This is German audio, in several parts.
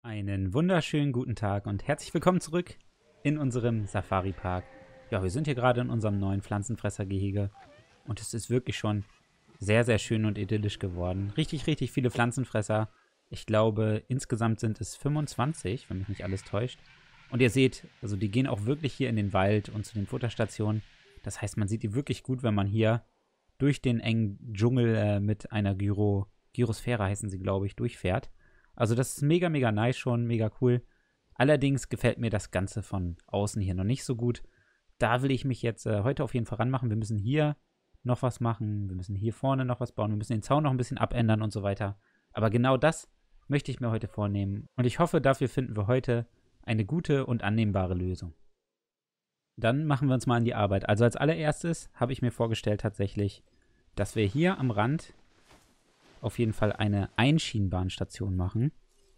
Einen wunderschönen guten Tag und herzlich willkommen zurück in unserem Safari-Park. Ja, wir sind hier gerade in unserem neuen Pflanzenfressergehege und es ist wirklich schon sehr, sehr schön und idyllisch geworden. Richtig, richtig viele Pflanzenfresser. Ich glaube, insgesamt sind es 25, wenn mich nicht alles täuscht. Und ihr seht, also die gehen auch wirklich hier in den Wald und zu den Futterstationen. Das heißt, man sieht die wirklich gut, wenn man hier durch den engen Dschungel mit einer Gyrosphäre heißen sie, glaube ich, durchfährt. Also das ist mega, mega nice schon, mega cool. Allerdings gefällt mir das Ganze von außen hier noch nicht so gut. Da will ich mich jetzt heute auf jeden Fall ranmachen. Wir müssen hier noch was machen, wir müssen hier vorne noch was bauen, wir müssen den Zaun noch ein bisschen abändern und so weiter. Aber genau das möchte ich mir heute vornehmen. Und ich hoffe, dafür finden wir heute eine gute und annehmbare Lösung. Dann machen wir uns mal an die Arbeit. Also als allererstes habe ich mir vorgestellt tatsächlich, dass wir hier am Rand auf jeden Fall eine Einschienenbahnstation machen.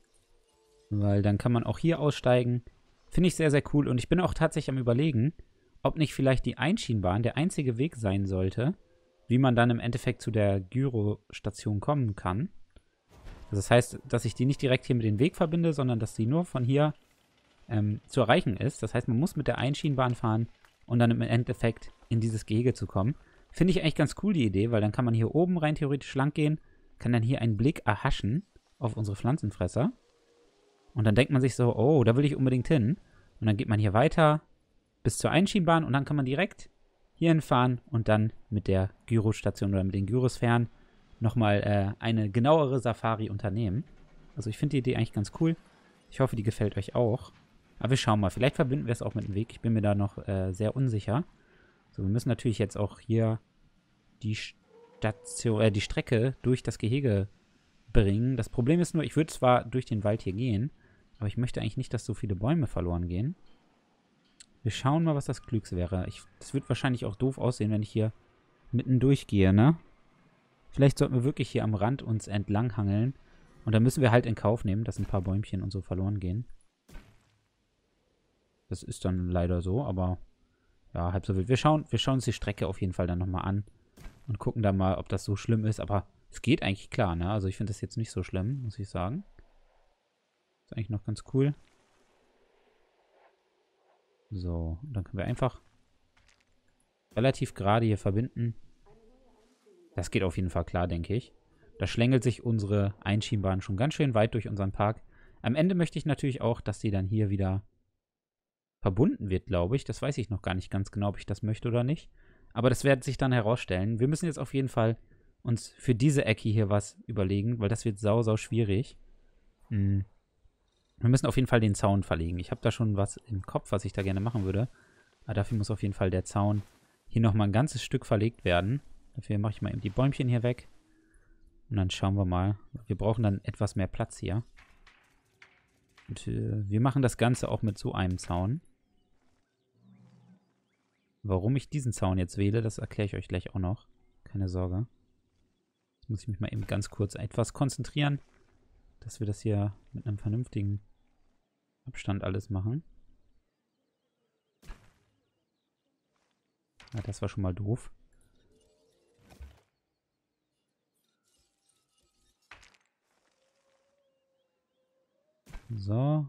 Weil dann kann man auch hier aussteigen. Finde ich sehr, sehr cool. Und ich bin auch tatsächlich am Überlegen, ob nicht vielleicht die Einschienenbahn der einzige Weg sein sollte, wie man dann im Endeffekt zu der Gyrostation kommen kann. Also das heißt, dass ich die nicht direkt hier mit dem Weg verbinde, sondern dass die nur von hier zu erreichen ist. Das heißt, man muss mit der Einschienenbahn fahren und dann im Endeffekt in dieses Gehege zu kommen. Finde ich eigentlich ganz cool, die Idee, weil dann kann man hier oben rein theoretisch lang gehen, kann dann hier einen Blick erhaschen auf unsere Pflanzenfresser. Und dann denkt man sich so, oh, da will ich unbedingt hin. Und dann geht man hier weiter bis zur Einschienenbahn und dann kann man direkt hier hinfahren und dann mit der Gyrostation oder mit den Gyrosphären nochmal eine genauere Safari unternehmen. Also ich finde die Idee eigentlich ganz cool. Ich hoffe, die gefällt euch auch. Aber wir schauen mal. Vielleicht verbinden wir es auch mit dem Weg. Ich bin mir da noch sehr unsicher. So, wir müssen natürlich jetzt auch hier die Strecke durch das Gehege bringen. Das Problem ist nur, ich würde zwar durch den Wald hier gehen, aber ich möchte eigentlich nicht, dass so viele Bäume verloren gehen. Wir schauen mal, was das Klügste wäre. Das wird wahrscheinlich auch doof aussehen, wenn ich hier mitten durchgehe, ne? Vielleicht sollten wir wirklich hier am Rand uns entlang hangeln. Und dann müssen wir halt in Kauf nehmen, dass ein paar Bäumchen und so verloren gehen. Das ist dann leider so, aber ja, halb so wild. Wir schauen uns die Strecke auf jeden Fall dann nochmal an und gucken dann mal, ob das so schlimm ist. Aber es geht eigentlich klar, ne? Also ich finde das jetzt nicht so schlimm, muss ich sagen. Ist eigentlich noch ganz cool. So, dann können wir einfach relativ gerade hier verbinden. Das geht auf jeden Fall klar, denke ich. Da schlängelt sich unsere Einschienenbahn schon ganz schön weit durch unseren Park. Am Ende möchte ich natürlich auch, dass die dann hier wieder verbunden wird, glaube ich. Das weiß ich noch gar nicht ganz genau, ob ich das möchte oder nicht. Aber das wird sich dann herausstellen. Wir müssen jetzt auf jeden Fall uns für diese Ecke hier was überlegen, weil das wird sau, sau schwierig. Wir müssen auf jeden Fall den Zaun verlegen. Ich habe da schon was im Kopf, was ich da gerne machen würde. Aber dafür muss auf jeden Fall der Zaun hier nochmal ein ganzes Stück verlegt werden. Dafür mache ich mal eben die Bäumchen hier weg. Und dann schauen wir mal. Wir brauchen dann etwas mehr Platz hier. Und wir machen das Ganze auch mit so einem Zaun. Warum ich diesen Zaun jetzt wähle, das erkläre ich euch gleich auch noch. Keine Sorge. Jetzt muss ich mich mal eben ganz kurz etwas konzentrieren, dass wir das hier mit einem vernünftigen Abstand alles machen. Ja, das war schon mal doof. So.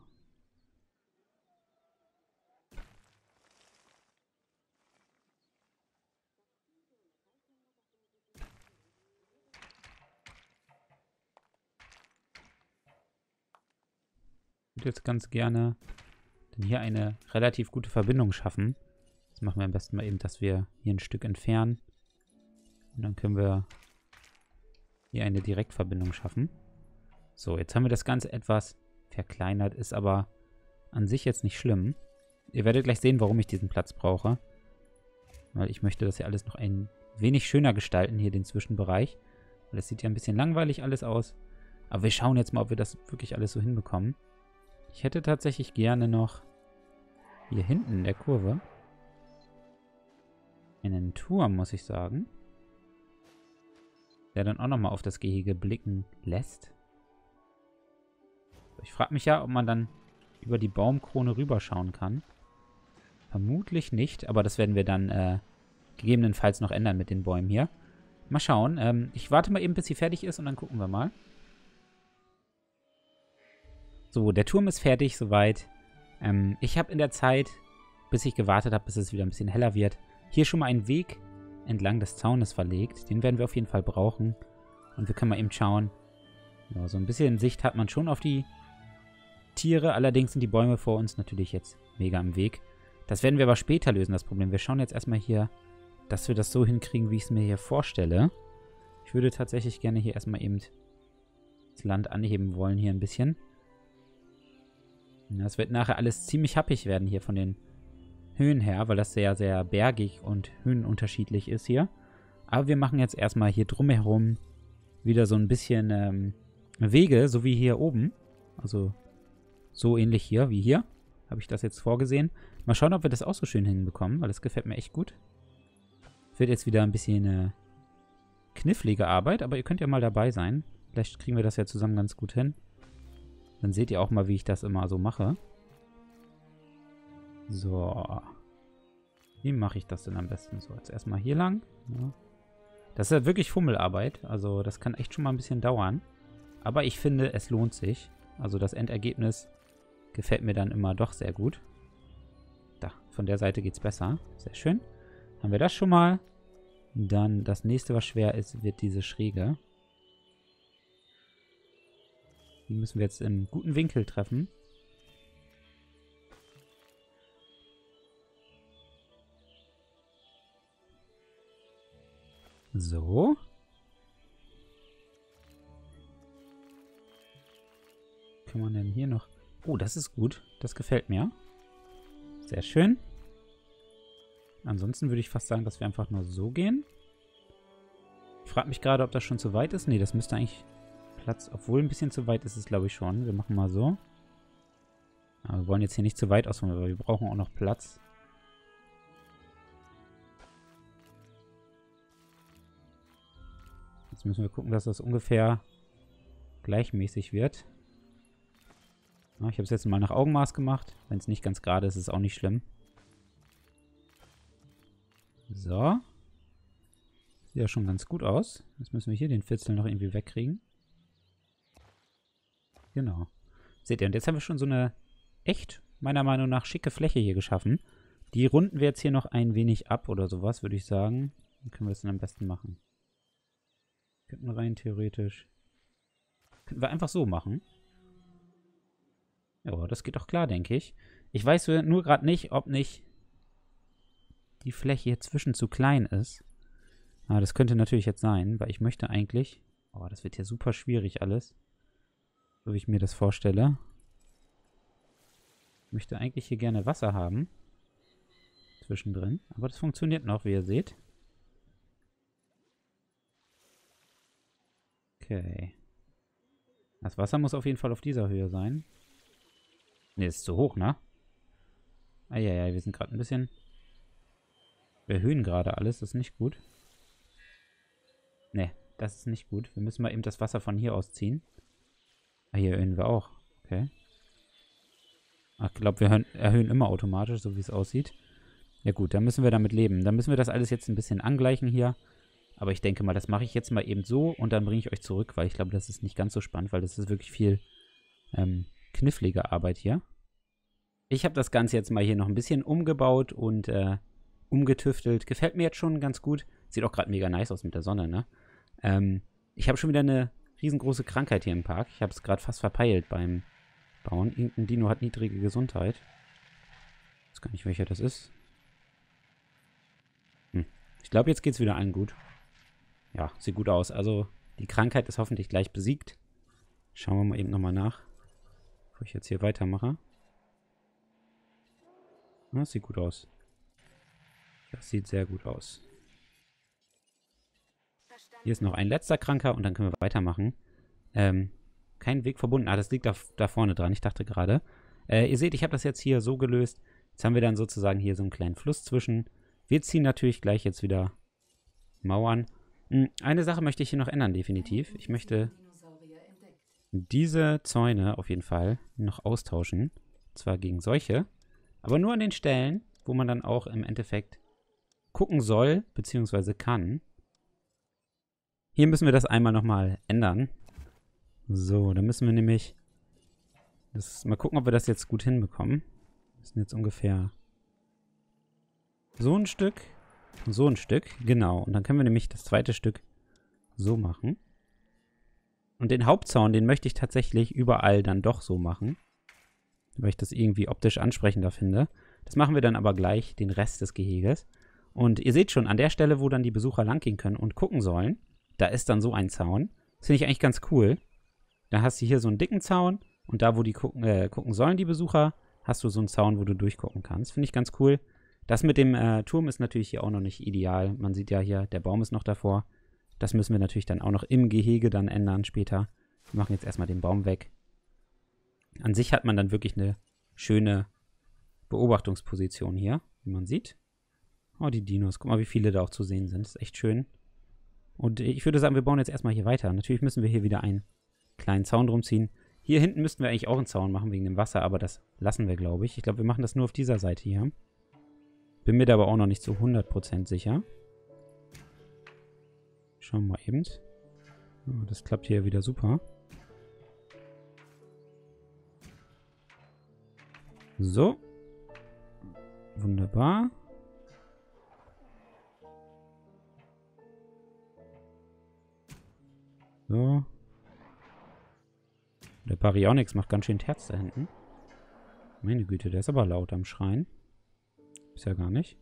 Ich würde jetzt ganz gerne denn hier eine relativ gute Verbindung schaffen. Das machen wir am besten mal eben, dass wir hier ein Stück entfernen. Und dann können wir hier eine Direktverbindung schaffen. So, jetzt haben wir das Ganze etwas verkleinert, ist aber an sich jetzt nicht schlimm. Ihr werdet gleich sehen, warum ich diesen Platz brauche. Weil ich möchte das hier alles noch ein wenig schöner gestalten, hier den Zwischenbereich. Weil das sieht ja ein bisschen langweilig alles aus. Aber wir schauen jetzt mal, ob wir das wirklich alles so hinbekommen. Ich hätte tatsächlich gerne noch hier hinten in der Kurve einen Turm, muss ich sagen. Der dann auch nochmal auf das Gehege blicken lässt. Ich frage mich ja, ob man dann über die Baumkrone rüberschauen kann. Vermutlich nicht, aber das werden wir dann gegebenenfalls noch ändern mit den Bäumen hier. Mal schauen. Ich warte mal eben, bis sie fertig ist und dann gucken wir mal. So, der Turm ist fertig soweit. Ich habe in der Zeit, bis ich gewartet habe, bis es wieder ein bisschen heller wird, hier schon mal einen Weg entlang des Zaunes verlegt. Den werden wir auf jeden Fall brauchen. Und wir können mal eben schauen. Ja, so ein bisschen Sicht hat man schon auf die Tiere. Allerdings sind die Bäume vor uns natürlich jetzt mega im Weg. Das werden wir aber später lösen, das Problem. Wir schauen jetzt erstmal hier, dass wir das so hinkriegen, wie ich es mir hier vorstelle. Ich würde tatsächlich gerne hier erstmal eben das Land anheben wollen, hier ein bisschen. Das wird nachher alles ziemlich happig werden hier von den Höhen her, weil das sehr, sehr bergig und höhenunterschiedlich ist hier. Aber wir machen jetzt erstmal hier drumherum wieder so ein bisschen Wege, so wie hier oben. Also so ähnlich hier wie hier. Habe ich das jetzt vorgesehen. Mal schauen, ob wir das auch so schön hinbekommen, weil das gefällt mir echt gut. Wird jetzt wieder ein bisschen knifflige Arbeit, aber ihr könnt ja mal dabei sein. Vielleicht kriegen wir das ja zusammen ganz gut hin. Dann seht ihr auch mal, wie ich das immer so mache. So. Wie mache ich das denn am besten? So, jetzt erstmal hier lang. Ja. Das ist ja wirklich Fummelarbeit. Also das kann echt schon mal ein bisschen dauern. Aber ich finde, es lohnt sich. Also das Endergebnis gefällt mir dann immer doch sehr gut. Da, von der Seite geht es besser. Sehr schön. Haben wir das schon mal. Dann das nächste, was schwer ist, wird diese Schräge. Die müssen wir jetzt im guten Winkel treffen. So. Kann man denn hier noch... Oh, das ist gut. Das gefällt mir. Sehr schön. Ansonsten würde ich fast sagen, dass wir einfach nur so gehen. Ich frage mich gerade, ob das schon zu weit ist. Nee, das müsste eigentlich Platz... Obwohl ein bisschen zu weit ist es, glaube ich, schon. Wir machen mal so. Aber wir wollen jetzt hier nicht zu weit ausholen, weil wir brauchen auch noch Platz. Jetzt müssen wir gucken, dass das ungefähr gleichmäßig wird. Ja, ich habe es jetzt mal nach Augenmaß gemacht. Wenn es nicht ganz gerade ist, ist es auch nicht schlimm. So. Sieht ja schon ganz gut aus. Jetzt müssen wir hier den Fitzel noch irgendwie wegkriegen. Genau. Seht ihr, und jetzt haben wir schon so eine echt, meiner Meinung nach, schicke Fläche hier geschaffen. Die runden wir jetzt hier noch ein wenig ab oder sowas, würde ich sagen. Wie können wir es denn am besten machen? Könnten wir rein theoretisch... Könnten wir einfach so machen. Ja, das geht doch klar, denke ich. Ich weiß nur gerade nicht, ob nicht die Fläche hier zwischen zu klein ist. Aber das könnte natürlich jetzt sein, weil ich möchte eigentlich... Oh, das wird hier super schwierig alles. So wie ich mir das vorstelle. Ich möchte eigentlich hier gerne Wasser haben. Zwischendrin. Aber das funktioniert noch, wie ihr seht. Okay. Das Wasser muss auf jeden Fall auf dieser Höhe sein. Ne, ist zu hoch, ne? Eieiei, wir sind gerade ein bisschen... Wir erhöhen gerade alles, das ist nicht gut. Ne, das ist nicht gut. Wir müssen mal eben das Wasser von hier aus ziehen. Ah, hier erhöhen wir auch. Okay. Ach, ich glaube, wir erhöhen immer automatisch, so wie es aussieht. Ja gut, dann müssen wir damit leben. Dann müssen wir das alles jetzt ein bisschen angleichen hier. Aber ich denke mal, das mache ich jetzt mal eben so und dann bringe ich euch zurück, weil ich glaube, das ist nicht ganz so spannend, weil das ist wirklich viel knifflige Arbeit hier. Ich habe das Ganze jetzt mal hier noch ein bisschen umgebaut und umgetüftelt. Gefällt mir jetzt schon ganz gut. Sieht auch gerade mega nice aus mit der Sonne, ne? Ich habe schon wieder eine riesengroße Krankheit hier im Park. Ich habe es gerade fast verpeilt beim Bauen. Irgendein Dino hat niedrige Gesundheit. Ich weiß gar nicht, welcher das ist. Ich glaube, jetzt geht es wieder allen gut. Ja, sieht gut aus. Also, die Krankheit ist hoffentlich gleich besiegt. Schauen wir mal eben nochmal nach, bevor ich jetzt hier weitermache. Ja, das sieht gut aus. Das sieht sehr gut aus. Hier ist noch ein letzter Kranker und dann können wir weitermachen. Kein Weg verbunden. Ah, das liegt da vorne dran. Ich dachte gerade. Ihr seht, ich habe das jetzt hier so gelöst. Jetzt haben wir dann sozusagen hier so einen kleinen Fluss zwischen. Wir ziehen natürlich gleich jetzt wieder Mauern. Eine Sache möchte ich hier noch ändern, definitiv. Ich möchte diese Zäune auf jeden Fall noch austauschen. Und zwar gegen solche. Aber nur an den Stellen, wo man dann auch im Endeffekt gucken soll, beziehungsweise kann. Hier müssen wir das einmal nochmal ändern. So, dann müssen wir nämlich Mal gucken, ob wir das jetzt gut hinbekommen. Das sind jetzt ungefähr so ein Stück und so ein Stück. Genau. Und dann können wir nämlich das zweite Stück so machen. Und den Hauptzaun, den möchte ich tatsächlich überall dann doch so machen. Weil ich das irgendwie optisch ansprechender finde. Das machen wir dann aber gleich, den Rest des Geheges. Und ihr seht schon, an der Stelle, wo dann die Besucher langgehen können und gucken sollen, da ist dann so ein Zaun. Das finde ich eigentlich ganz cool. Da hast du hier so einen dicken Zaun und da, wo die gucken sollen, die Besucher, hast du so einen Zaun, wo du durchgucken kannst. Finde ich ganz cool. Das mit dem Turm ist natürlich hier auch noch nicht ideal. Man sieht ja hier, der Baum ist noch davor. Das müssen wir natürlich dann auch noch im Gehege dann ändern später. Wir machen jetzt erstmal den Baum weg. An sich hat man dann wirklich eine schöne Beobachtungsposition hier, wie man sieht. Oh, die Dinos. Guck mal, wie viele da auch zu sehen sind. Das ist echt schön. Und ich würde sagen, wir bauen jetzt erstmal hier weiter. Natürlich müssen wir hier wieder einen kleinen Zaun drum ziehen. Hier hinten müssten wir eigentlich auch einen Zaun machen wegen dem Wasser, aber das lassen wir, glaube ich. Ich glaube, wir machen das nur auf dieser Seite hier. Bin mir da aber auch noch nicht zu 100% sicher. Schauen wir mal eben. Oh, das klappt hier wieder super. So. Wunderbar. So. Der Baryonyx macht ganz schön Terz da hinten. Meine Güte, der ist aber laut am Schreien. Ist ja gar nicht.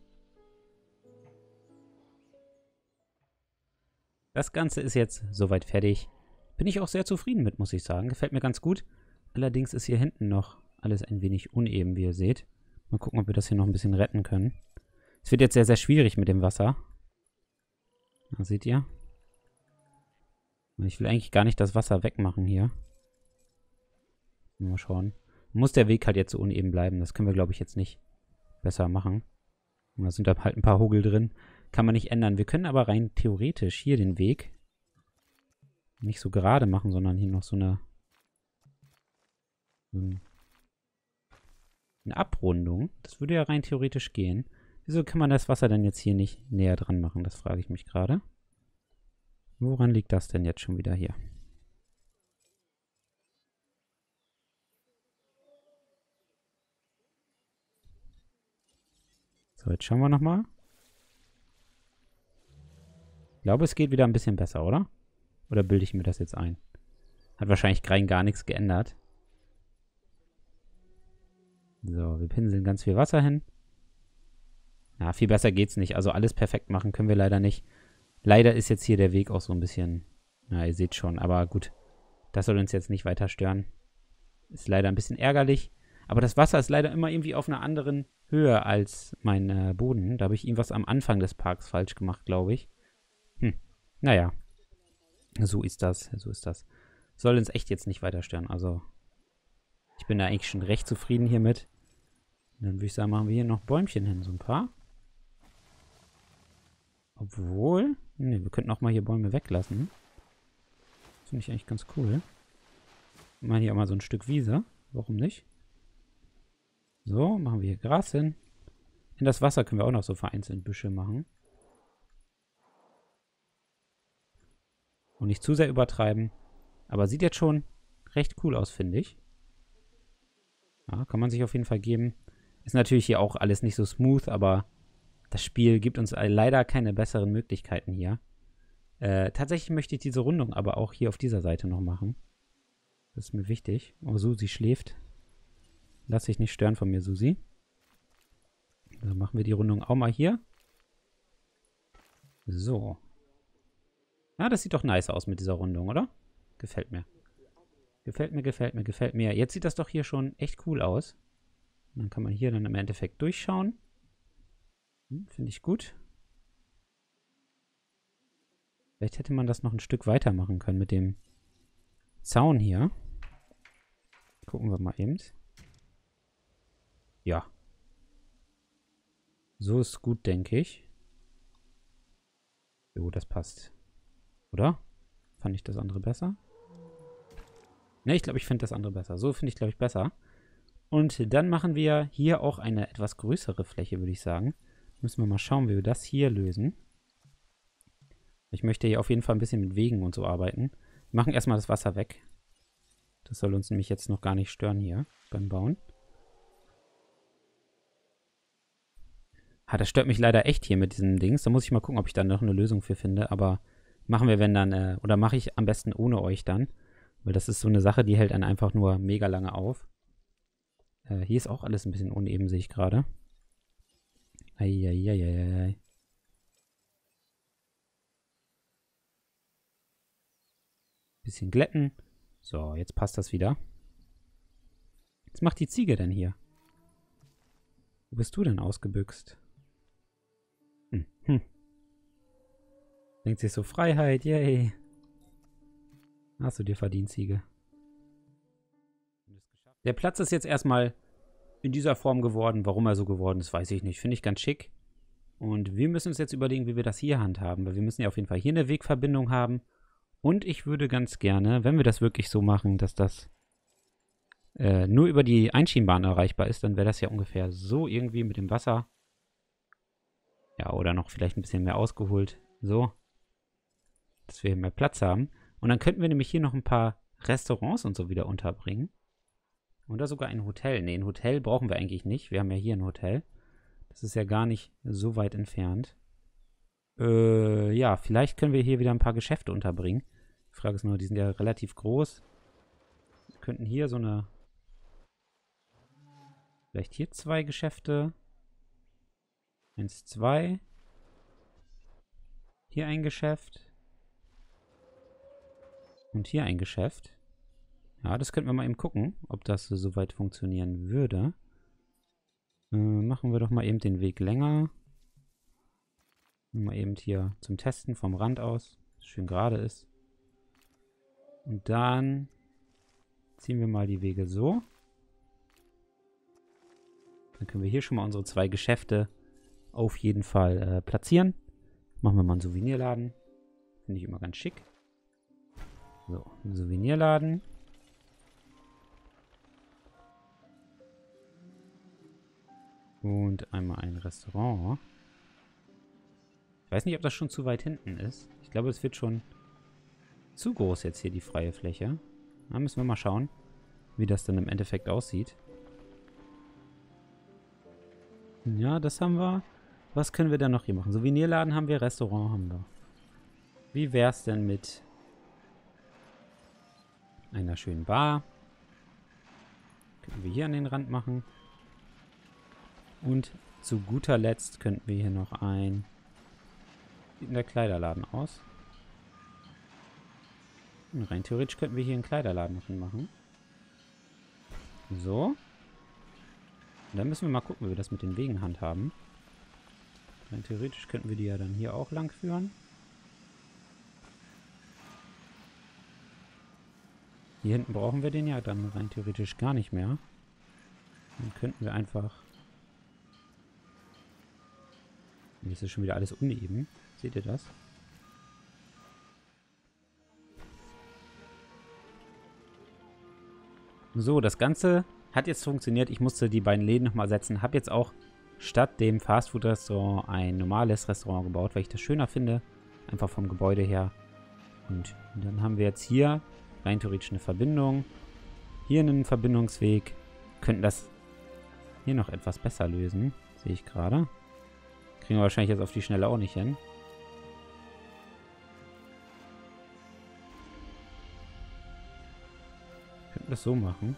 Das Ganze ist jetzt soweit fertig. Bin ich auch sehr zufrieden mit, muss ich sagen. Gefällt mir ganz gut. Allerdings ist hier hinten noch alles ein wenig uneben, wie ihr seht. Mal gucken, ob wir das hier noch ein bisschen retten können. Es wird jetzt sehr, sehr schwierig mit dem Wasser. Da seht ihr. Ich will eigentlich gar nicht das Wasser wegmachen hier. Mal schauen. Muss der Weg halt jetzt so uneben bleiben. Das können wir, glaube ich, jetzt nicht besser machen. Und da sind da halt ein paar Hugel drin. Kann man nicht ändern. Wir können aber rein theoretisch hier den Weg nicht so gerade machen, sondern hier noch so eine Abrundung. Das würde ja rein theoretisch gehen. Wieso kann man das Wasser denn jetzt hier nicht näher dran machen? Das frage ich mich gerade. Woran liegt das denn jetzt schon wieder hier? So, jetzt schauen wir nochmal. Ich glaube, es geht wieder ein bisschen besser, oder? Oder bilde ich mir das jetzt ein? Hat wahrscheinlich rein gar nichts geändert. So, wir pinseln ganz viel Wasser hin. Ja, viel besser geht's nicht. Also alles perfekt machen können wir leider nicht. Leider ist jetzt hier der Weg auch so ein bisschen... Na, ihr seht schon. Aber gut, das soll uns jetzt nicht weiter stören. Ist leider ein bisschen ärgerlich. Aber das Wasser ist leider immer irgendwie auf einer anderen Höhe als mein Boden. Da habe ich irgendwas am Anfang des Parks falsch gemacht, glaube ich. Naja. So ist das. So ist das. Soll uns echt jetzt nicht weiter stören. Also, ich bin da eigentlich schon recht zufrieden hiermit. Dann würde ich sagen, machen wir hier noch Bäumchen hin. So ein paar. Obwohl... Ne, wir könnten auch mal hier Bäume weglassen. Das finde ich eigentlich ganz cool. Machen hier auch mal so ein Stück Wiese. Warum nicht? So, machen wir hier Gras hin. In das Wasser können wir auch noch so vereinzelt Büsche machen. Und nicht zu sehr übertreiben. Aber sieht jetzt schon recht cool aus, finde ich. Ja, kann man sich auf jeden Fall geben. Ist natürlich hier auch alles nicht so smooth, aber das Spiel gibt uns leider keine besseren Möglichkeiten hier. Tatsächlich möchte ich diese Rundung aber auch hier auf dieser Seite noch machen. Das ist mir wichtig. Oh, Susi schläft. Lass dich nicht stören von mir, Susi. Dann machen wir die Rundung auch mal hier. So. Ja, das sieht doch nice aus mit dieser Rundung, oder? Gefällt mir. Gefällt mir, gefällt mir, gefällt mir. Jetzt sieht das doch hier schon echt cool aus. Und dann kann man hier dann im Endeffekt durchschauen. Finde ich gut. Vielleicht hätte man das noch ein Stück weiter machen können mit dem Zaun hier. Gucken wir mal eben. Ja. So ist gut, denke ich. Jo, das passt. Oder? Fand ich das andere besser? Ne, ich glaube, ich finde das andere besser. So finde ich, glaube ich, besser. Und dann machen wir hier auch eine etwas größere Fläche, würde ich sagen. Müssen wir mal schauen, wie wir das hier lösen. Ich möchte hier auf jeden Fall ein bisschen mit Wegen und so arbeiten. Wir machen erstmal das Wasser weg. Das soll uns nämlich jetzt noch gar nicht stören hier beim Bauen. Das stört mich leider echt hier mit diesem Dings. Da muss ich mal gucken, ob ich da noch eine Lösung für finde. Aber machen wir, wenn dann, oder mache ich am besten ohne euch dann. Weil das ist so eine Sache, die hält einen einfach nur mega lange auf. Hier ist auch alles ein bisschen uneben, sehe ich gerade. Eieieiei. Bisschen glätten. So, jetzt passt das wieder. Was macht die Ziege denn hier? Wo bist du denn ausgebüxt? Denkt sich so, Freiheit, yay. Hast du dir verdient, Ziege. Der Platz ist jetzt erstmal in dieser Form geworden. Warum er so geworden ist, weiß ich nicht. Finde ich ganz schick. Und wir müssen uns jetzt überlegen, wie wir das hier handhaben. Weil wir müssen ja auf jeden Fall hier eine Wegverbindung haben. Und ich würde ganz gerne, wenn wir das wirklich so machen, dass das nur über die Einschienenbahn erreichbar ist, dann wäre das ja ungefähr so irgendwie mit dem Wasser. Ja, oder noch vielleicht ein bisschen mehr ausgeholt. So. Dass wir hier mehr Platz haben. Und dann könnten wir nämlich hier noch ein paar Restaurants und so wieder unterbringen. Oder sogar ein Hotel. Ne, ein Hotel brauchen wir eigentlich nicht. Wir haben ja hier ein Hotel. Das ist ja gar nicht so weit entfernt. Ja, vielleicht können wir hier wieder ein paar Geschäfte unterbringen. Die Frage ist nur, die sind ja relativ groß. Wir könnten hier so eine... Vielleicht hier 2 Geschäfte. 1, 2. Hier ein Geschäft. Und hier ein Geschäft. Ja, das könnten wir mal eben gucken, ob das soweit funktionieren würde. Machen wir doch mal eben den Weg länger. Mal eben hier zum Testen vom Rand aus, dass es schön gerade ist. Und dann ziehen wir mal die Wege so. Dann können wir hier schon mal unsere 2 Geschäfte auf jeden Fall platzieren. Machen wir mal einen Souvenirladen. Finde ich immer ganz schick. So, ein Souvenirladen. Und einmal ein Restaurant. Ich weiß nicht, ob das schon zu weit hinten ist. Ich glaube, es wird schon zu groß jetzt hier, die freie Fläche. Da müssen wir mal schauen, wie das dann im Endeffekt aussieht. Ja, das haben wir. Was können wir dann noch hier machen? Souvenirladen haben wir, Restaurant haben wir. Wie wäre es denn mit einer schönen Bar? Könnten wir hier an den Rand machen. Und zu guter Letzt könnten wir hier noch ein... Sieht denn der Kleiderladen aus? Und rein theoretisch könnten wir hier einen Kleiderladen noch hinmachen. So. Und dann müssen wir mal gucken, wie wir das mit den Wegen handhaben. Rein theoretisch könnten wir die ja dann hier auch lang führen. Hier hinten brauchen wir den ja dann rein theoretisch gar nicht mehr. Dann könnten wir einfach... Jetzt ist schon wieder alles uneben. Seht ihr das? So, das Ganze hat jetzt funktioniert. Ich musste die beiden Läden nochmal setzen. Habe jetzt auch statt dem Fastfood-Restaurant ein normales Restaurant gebaut, weil ich das schöner finde. Einfach vom Gebäude her. Und dann haben wir jetzt hier rein theoretisch eine Verbindung. Hier einen Verbindungsweg. Könnten das hier noch etwas besser lösen. Sehe ich gerade. Kriegen wir wahrscheinlich jetzt auf die Schnelle auch nicht hin. Könnten das so machen.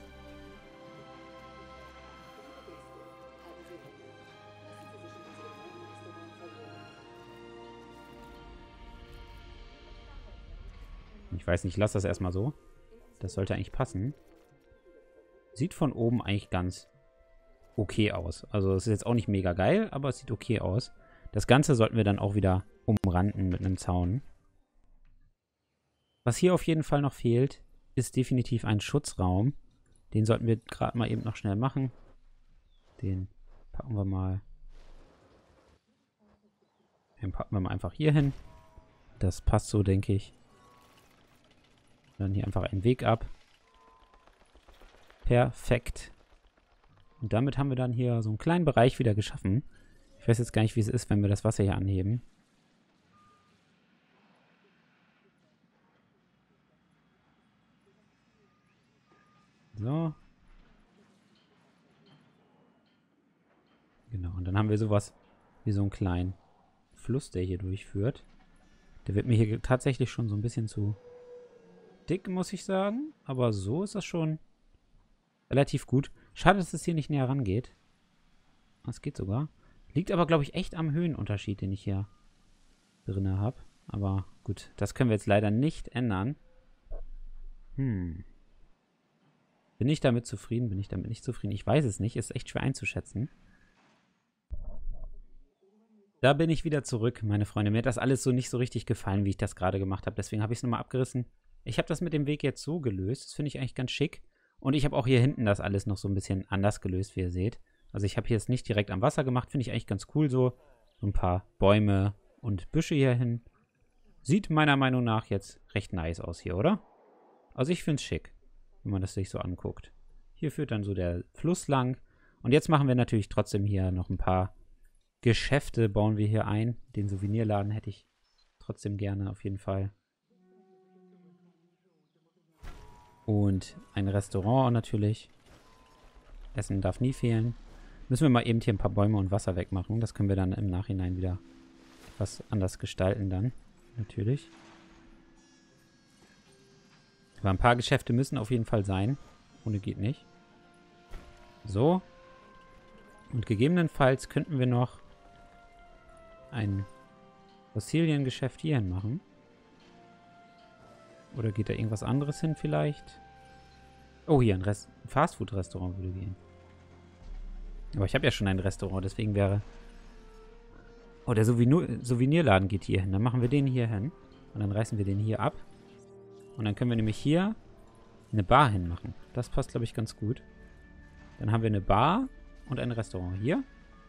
Ich weiß nicht, ich lasse das erstmal so. Das sollte eigentlich passen. Sieht von oben eigentlich ganz okay aus. Also es ist jetzt auch nicht mega geil, aber es sieht okay aus. Das Ganze sollten wir dann auch wieder umranden mit einem Zaun. Was hier auf jeden Fall noch fehlt, ist definitiv ein Schutzraum. Den sollten wir gerade mal eben noch schnell machen. Den packen wir mal. Den packen wir mal einfach hier hin. Das passt so, denke ich. Dann hier einfach einen Weg ab. Perfekt. Und damit haben wir dann hier so einen kleinen Bereich wieder geschaffen. Ich weiß jetzt gar nicht, wie es ist, wenn wir das Wasser hier anheben. und dann haben wir sowas wie so einen kleinen Fluss, der hier durchführt. Der wird mir hier tatsächlich schon so ein bisschen zu dick, muss ich sagen. Aber so ist das schon relativ gut. Schade, dass es hier nicht näher rangeht. Das geht sogar. Liegt aber, glaube ich, echt am Höhenunterschied, den ich hier drin habe. Aber gut, das können wir jetzt leider nicht ändern. Bin ich damit zufrieden? Bin ich damit nicht zufrieden? Ich weiß es nicht. Ist echt schwer einzuschätzen. Da bin ich wieder zurück, meine Freunde. Mir hat das alles so nicht so richtig gefallen, wie ich das gerade gemacht habe. Deswegen habe ich es nochmal abgerissen. Ich habe das mit dem Weg jetzt so gelöst. Das finde ich eigentlich ganz schick. Und ich habe auch hier hinten das alles noch so ein bisschen anders gelöst, wie ihr seht. Also ich habe hier jetzt nicht direkt am Wasser gemacht. Finde ich eigentlich ganz cool so. So ein paar Bäume und Büsche hier hin. Sieht meiner Meinung nach jetzt recht nice aus hier, oder? Also ich finde es schick, wenn man das sich so anguckt. Hier führt dann so der Fluss lang. Und jetzt machen wir natürlich trotzdem hier noch ein paar Geschäfte, bauen wir hier ein. Den Souvenirladen hätte ich trotzdem gerne auf jeden Fall. Und ein Restaurant natürlich. Essen darf nie fehlen. Müssen wir mal eben hier ein paar Bäume und Wasser wegmachen. Das können wir dann im Nachhinein wieder was anders gestalten dann. Natürlich. Aber ein paar Geschäfte müssen auf jeden Fall sein. Ohne geht nicht. So. Und gegebenenfalls könnten wir noch ein Fossiliengeschäft hierhin machen. Oder geht da irgendwas anderes hin vielleicht? Oh, hier ein Fastfood-Restaurant würde gehen. Aber ich habe ja schon ein Restaurant, deswegen wäre... Oh, der Souvenirladen geht hier hin. Dann machen wir den hier hin. Und dann reißen wir den hier ab. Und dann können wir nämlich hier eine Bar hinmachen. Das passt, glaube ich, ganz gut. Dann haben wir eine Bar und ein Restaurant hier.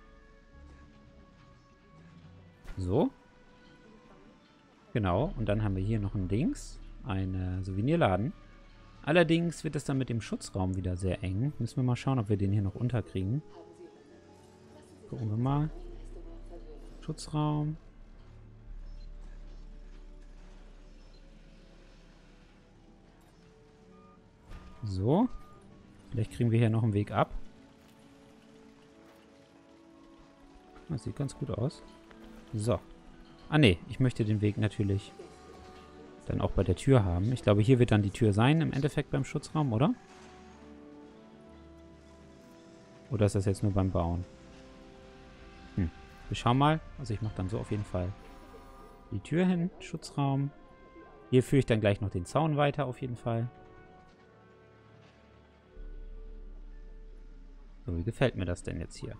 So. Genau. Und dann haben wir hier noch ein Dings. Einen Souvenirladen. Allerdings wird es dann mit dem Schutzraum wieder sehr eng. Müssen wir mal schauen, ob wir den hier noch unterkriegen. Gucken wir mal. Schutzraum. So. Vielleicht kriegen wir hier noch einen Weg ab. Das sieht ganz gut aus. So. Ah ne, ich möchte den Weg natürlich dann auch bei der Tür haben. Ich glaube, hier wird dann die Tür sein im Endeffekt beim Schutzraum, oder? Oder ist das jetzt nur beim Bauen? Wir schauen mal. Also ich mache dann so auf jeden Fall die Tür hin, Schutzraum. Hier führe ich dann gleich noch den Zaun weiter auf jeden Fall. So, wie gefällt mir das denn jetzt hier?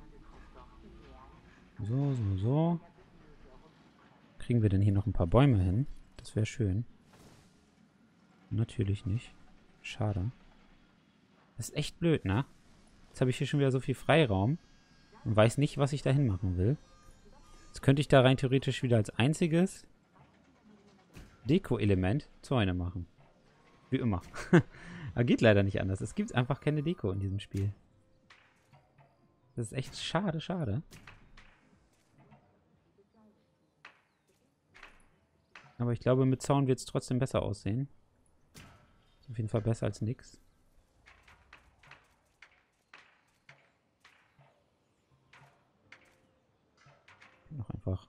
So. Kriegen wir denn hier noch ein paar Bäume hin? Das wäre schön. Natürlich nicht. Schade. Das ist echt blöd, ne? Jetzt habe ich hier schon wieder so viel Freiraum und weiß nicht, was ich da hinmachen will. Jetzt könnte ich da rein theoretisch wieder als einziges Deko-Element Zäune machen. Wie immer. Aber geht leider nicht anders. Es gibt einfach keine Deko in diesem Spiel. Das ist echt schade, schade. Aber ich glaube, mit Zaun wird es trotzdem besser aussehen. Ist auf jeden Fall besser als nix. Noch einfach.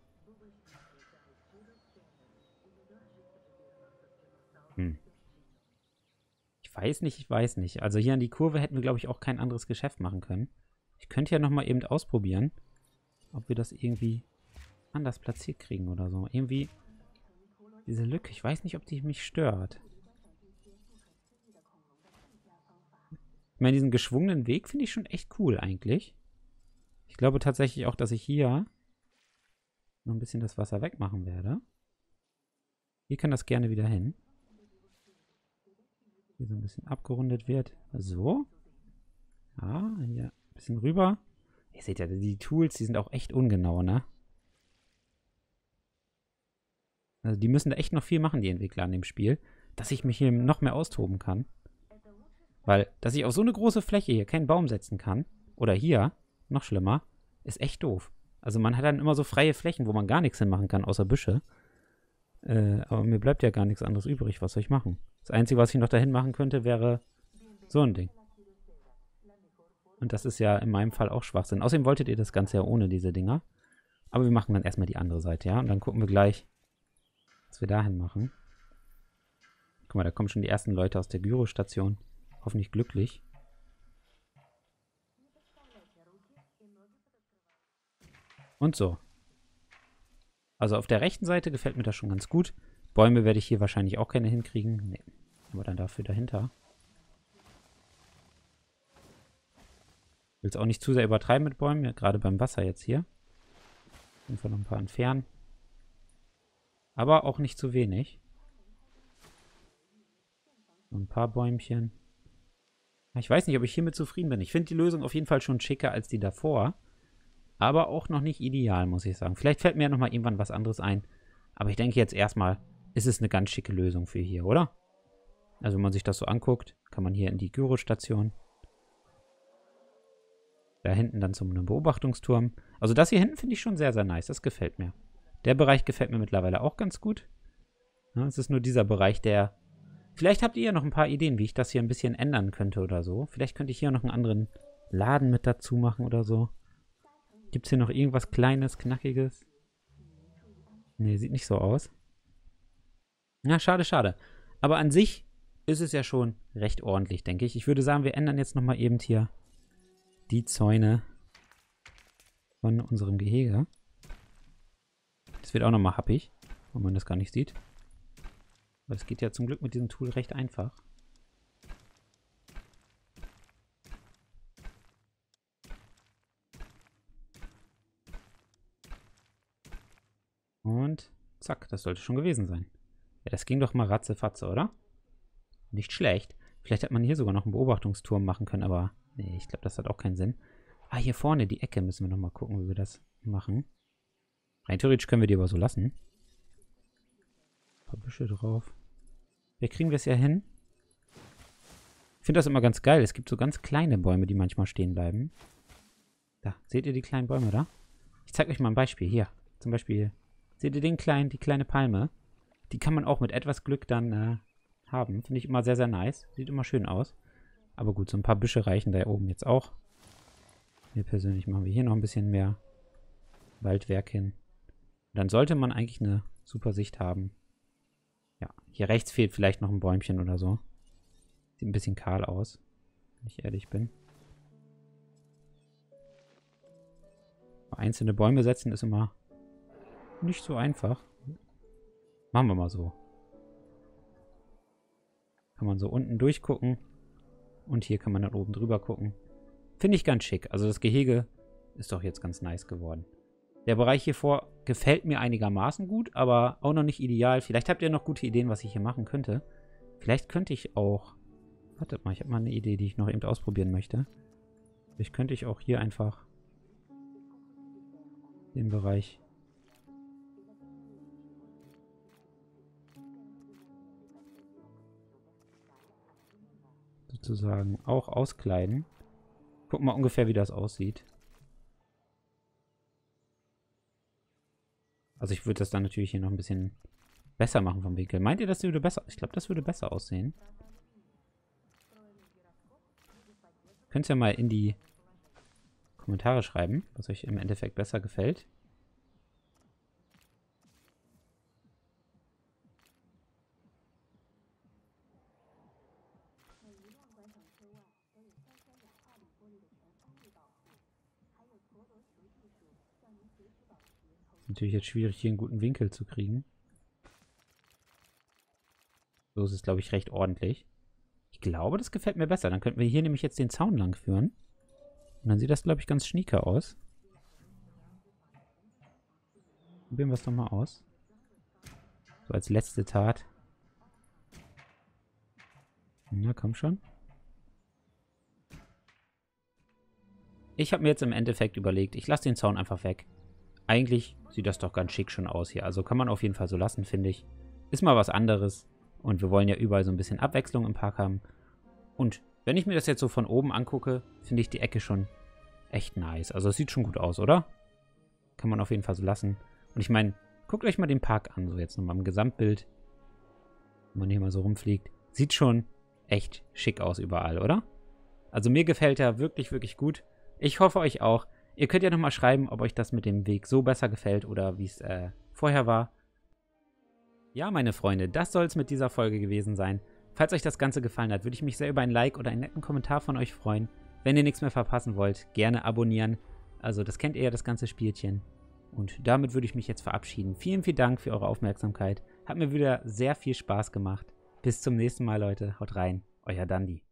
Ich weiß nicht. Also hier an die Kurve hätten wir, glaube ich, auch kein anderes Geschäft machen können. Ich könnte ja nochmal eben ausprobieren, ob wir das irgendwie anders platziert kriegen oder so. Irgendwie diese Lücke. Ich weiß nicht, ob die mich stört. Ich meine, diesen geschwungenen Weg finde ich schon echt cool eigentlich. Ich glaube tatsächlich auch, dass ich hier noch ein bisschen das Wasser wegmachen werde. Hier kann das gerne wieder hin. Hier so ein bisschen abgerundet wird. So. Ja, hier ein bisschen rüber. Ihr seht ja, die Tools, die sind auch echt ungenau, ne? Also die müssen da echt noch viel machen, die Entwickler an dem Spiel, dass ich mich hier noch mehr austoben kann. Weil, dass ich auf so eine große Fläche hier keinen Baum setzen kann, oder hier, noch schlimmer, ist echt doof. Also man hat dann immer so freie Flächen, wo man gar nichts hinmachen kann, außer Büsche. Aber mir bleibt ja gar nichts anderes übrig. Was soll ich machen? Das Einzige, was ich noch dahin machen könnte, wäre so ein Ding. Und das ist ja in meinem Fall auch Schwachsinn. Außerdem wolltet ihr das Ganze ja ohne diese Dinger. Aber wir machen dann erstmal die andere Seite, ja? Und dann gucken wir gleich, was wir dahin machen. Guck mal, da kommen schon die ersten Leute aus der Gyrostation. Hoffentlich glücklich. Und so. Also auf der rechten Seite gefällt mir das schon ganz gut. Bäume werde ich hier wahrscheinlich auch keine hinkriegen. Nee, aber dann dafür dahinter. Will es auch nicht zu sehr übertreiben mit Bäumen, ja, gerade beim Wasser jetzt hier. Einfach noch ein paar entfernen. Aber auch nicht zu wenig. So ein paar Bäumchen. Ich weiß nicht, ob ich hiermit zufrieden bin. Ich finde die Lösung auf jeden Fall schon schicker als die davor. Aber auch noch nicht ideal, muss ich sagen. Vielleicht fällt mir ja nochmal irgendwann was anderes ein. Aber ich denke jetzt erstmal, ist es eine ganz schicke Lösung für hier, oder? Also wenn man sich das so anguckt, kann man hier in die Gyrostation. Da hinten dann zum Beobachtungsturm. Also das hier hinten finde ich schon sehr, sehr nice. Das gefällt mir. Der Bereich gefällt mir mittlerweile auch ganz gut. Ja, es ist nur dieser Bereich, der... Vielleicht habt ihr ja noch ein paar Ideen, wie ich das hier ein bisschen ändern könnte oder so. Vielleicht könnte ich hier noch einen anderen Laden mit dazu machen oder so. Gibt es hier noch irgendwas Kleines, Knackiges? Nee, sieht nicht so aus. Na, schade, schade. Aber an sich ist es ja schon recht ordentlich, denke ich. Ich würde sagen, wir ändern jetzt nochmal eben hier die Zäune von unserem Gehege. Das wird auch nochmal happig, wenn man das gar nicht sieht. Aber es geht ja zum Glück mit diesem Tool recht einfach. Und zack, das sollte schon gewesen sein. Ja, das ging doch mal ratzefatze, oder? Nicht schlecht. Vielleicht hätte man hier sogar noch einen Beobachtungsturm machen können, aber nee, ich glaube, das hat auch keinen Sinn. Ah, hier vorne, die Ecke, müssen wir nochmal gucken, wie wir das machen. Rein theoretisch können wir die aber so lassen. Ein paar Büsche drauf. Wie kriegen wir es ja hin? Ich finde das immer ganz geil. Es gibt so ganz kleine Bäume, die manchmal stehen bleiben. Da, seht ihr die kleinen Bäume da? Ich zeige euch mal ein Beispiel. Hier, zum Beispiel, seht ihr den kleinen, die kleine Palme? Die kann man auch mit etwas Glück dann haben. Finde ich immer sehr, sehr nice. Sieht immer schön aus. Aber gut, so ein paar Büsche reichen da oben jetzt auch. Mir persönlich machen wir hier noch ein bisschen mehr Waldwerk hin. Und dann sollte man eigentlich eine super Sicht haben. Ja, hier rechts fehlt vielleicht noch ein Bäumchen oder so. Sieht ein bisschen kahl aus, wenn ich ehrlich bin. Einzelne Bäume setzen ist immer nicht so einfach. Machen wir mal so. Kann man so unten durchgucken. Und hier kann man dann oben drüber gucken. Finde ich ganz schick. Also das Gehege ist doch jetzt ganz nice geworden. Der Bereich hier vor gefällt mir einigermaßen gut, aber auch noch nicht ideal. Vielleicht habt ihr noch gute Ideen, was ich hier machen könnte. Vielleicht könnte ich auch... Wartet mal, ich habe mal eine Idee, die ich noch eben ausprobieren möchte. Vielleicht könnte ich auch hier einfach den Bereich sozusagen auch auskleiden. Gucken mal ungefähr, wie das aussieht. Also ich würde das dann natürlich hier noch ein bisschen besser machen vom Winkel. Meint ihr, das würde besser? Ich glaube, das würde besser aussehen. Könnt ihr mal in die Kommentare schreiben, was euch im Endeffekt besser gefällt. Natürlich jetzt schwierig, hier einen guten Winkel zu kriegen. So ist es, glaube ich, recht ordentlich. Ich glaube, das gefällt mir besser. Dann könnten wir hier nämlich jetzt den Zaun lang führen. Und dann sieht das, glaube ich, ganz schnieker aus. Probieren wir es doch mal aus. So als letzte Tat. Na, komm schon. Ich habe mir jetzt im Endeffekt überlegt, ich lasse den Zaun einfach weg. Eigentlich sieht das doch ganz schick schon aus hier. Also kann man auf jeden Fall so lassen, finde ich. Ist mal was anderes. Und wir wollen ja überall so ein bisschen Abwechslung im Park haben. Und wenn ich mir das jetzt so von oben angucke, finde ich die Ecke schon echt nice. Also es sieht schon gut aus, oder? Kann man auf jeden Fall so lassen. Und ich meine, guckt euch mal den Park an, so jetzt nochmal im Gesamtbild. Wenn man hier mal so rumfliegt. Sieht schon echt schick aus überall, oder? Also mir gefällt er wirklich, wirklich gut. Ich hoffe euch auch. Ihr könnt ja nochmal schreiben, ob euch das mit dem Weg so besser gefällt oder wie es vorher war. Ja, meine Freunde, das soll es mit dieser Folge gewesen sein. Falls euch das Ganze gefallen hat, würde ich mich sehr über ein Like oder einen netten Kommentar von euch freuen. Wenn ihr nichts mehr verpassen wollt, gerne abonnieren. Also das kennt ihr ja, das ganze Spielchen. Und damit würde ich mich jetzt verabschieden. Vielen, vielen Dank für eure Aufmerksamkeit. Hat mir wieder sehr viel Spaß gemacht. Bis zum nächsten Mal, Leute. Haut rein. Euer Dandi.